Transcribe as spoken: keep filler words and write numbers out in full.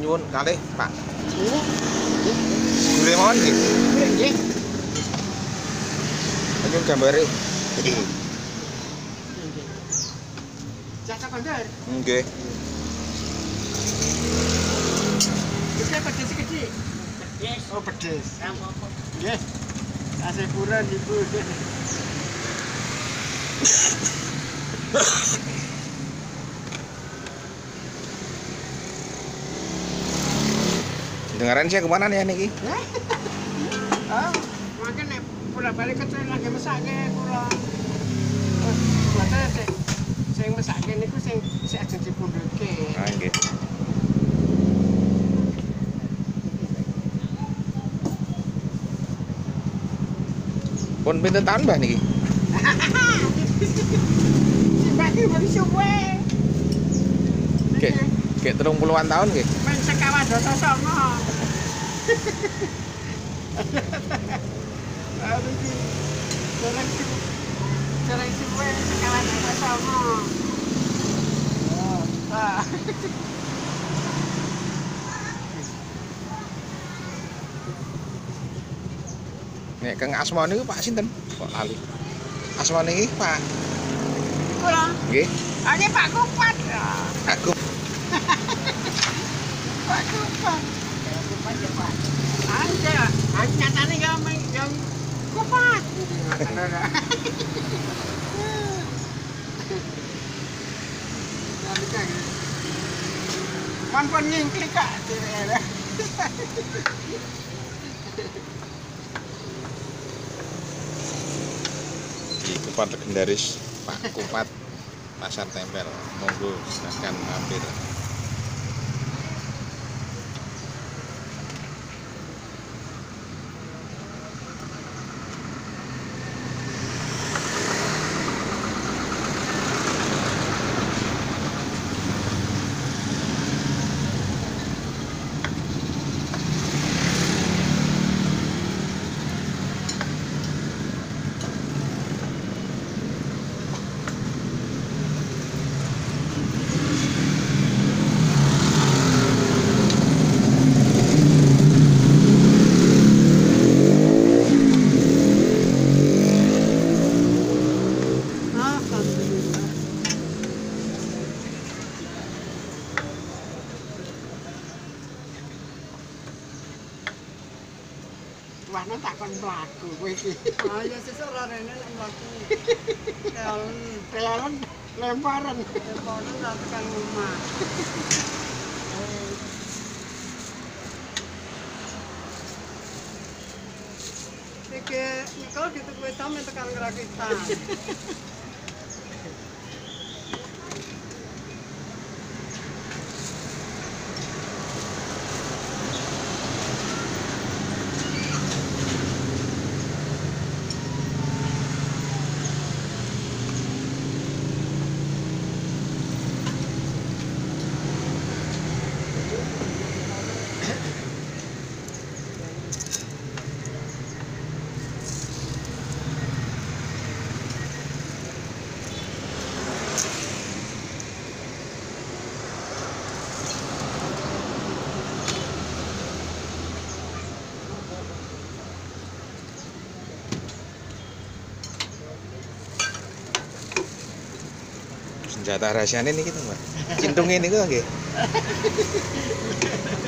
suwun kalih, Pak. Gure mawon nggih. Nggih. Nyun gambare. Jasa Bandar. Nggih. Bisa pedes gede. Pedes. Oh, pedes. Nggih. Kasepuran Ibu. Dengaran saya kemana nih niki? Oh, makan nek pulang balik ke tren lagi mesake kula. Oh, mate sing sing mesake niku sing sing ajeng dipundhutke. Ah nggih. Pun pinten tahun Mbah niki? Mbak iki wis suwe. Nggih. Nggih telung puluhan tahun nggih. Men sekawan dasa songo. Aduh iki. Jarang sih. Jarang suwe sekawan dasa songo. Oh, ah. Nek Kang Asma niku Pak sinten? Kok lali. Asma niki Pak. Kula. Nggih. Ah ini Pak Kupat. Aku Pak Kupat. Kupat ya Pak. Anda, anda nyatane ya yang Kupat. Manpun ngingklik kak. di Kupat legendaris Pak Kupat Pasar Tempel. Monggo silahkan mampir. Wah, nek takon mlaku kowe iki. Ah, ya sesuk ora rene nek mlaku. Kealen, kealen lemparan. Lemparan ra tekan omah. Iki kalau gitu kowe sampe tekan ngerakitan. Senjata rahasiane niki to, Mbak. Cintunge niku nggih.